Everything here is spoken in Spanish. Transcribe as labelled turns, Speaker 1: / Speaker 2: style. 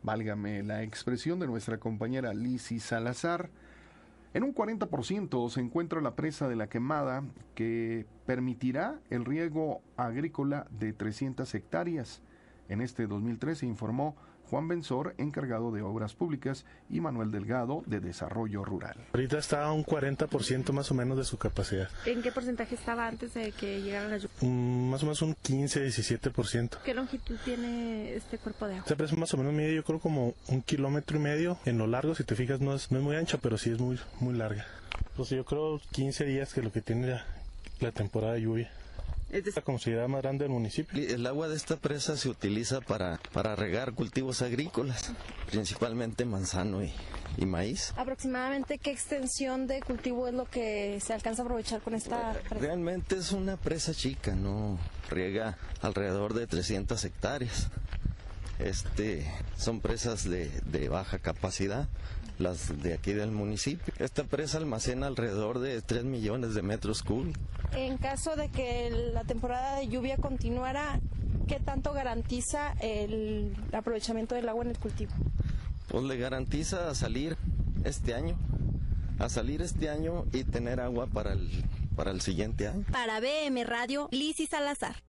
Speaker 1: válgame la expresión de nuestra compañera Lizzy Salazar. En un 40% se encuentra la presa de La Quemada, que permitirá el riego agrícola de 300 hectáreas. En este 2013 informó Juan Benzor, encargado de Obras Públicas, y Manuel Delgado, de Desarrollo Rural.
Speaker 2: Ahorita está a un 40% más o menos de su capacidad.
Speaker 3: ¿En qué porcentaje estaba antes de que llegara la lluvia?
Speaker 2: Más o menos un 15-17%.
Speaker 3: ¿Qué longitud tiene este cuerpo de agua?
Speaker 2: Esta presa más o menos mide, yo creo, como 1,5 kilómetros. En lo largo, si te fijas, no es muy ancha, pero sí es muy larga. Pues yo creo 15 días que lo que tiene la temporada de lluvia. Es la considerada más grande del municipio.
Speaker 4: El agua de esta presa se utiliza para regar cultivos agrícolas, principalmente manzano y maíz.
Speaker 3: ¿Aproximadamente qué extensión de cultivo es lo que se alcanza a aprovechar con esta presa?
Speaker 4: Realmente es una presa chica, no riega alrededor de 300 hectáreas. Son presas de baja capacidad, las de aquí del municipio. Esta presa almacena alrededor de 3 millones de metros cúbicos.
Speaker 3: En caso de que la temporada de lluvia continuara, ¿qué tanto garantiza el aprovechamiento del agua en el cultivo?
Speaker 4: Pues le garantiza salir este año y tener agua para el siguiente año.
Speaker 5: Para BM Radio, Lizzy Salazar.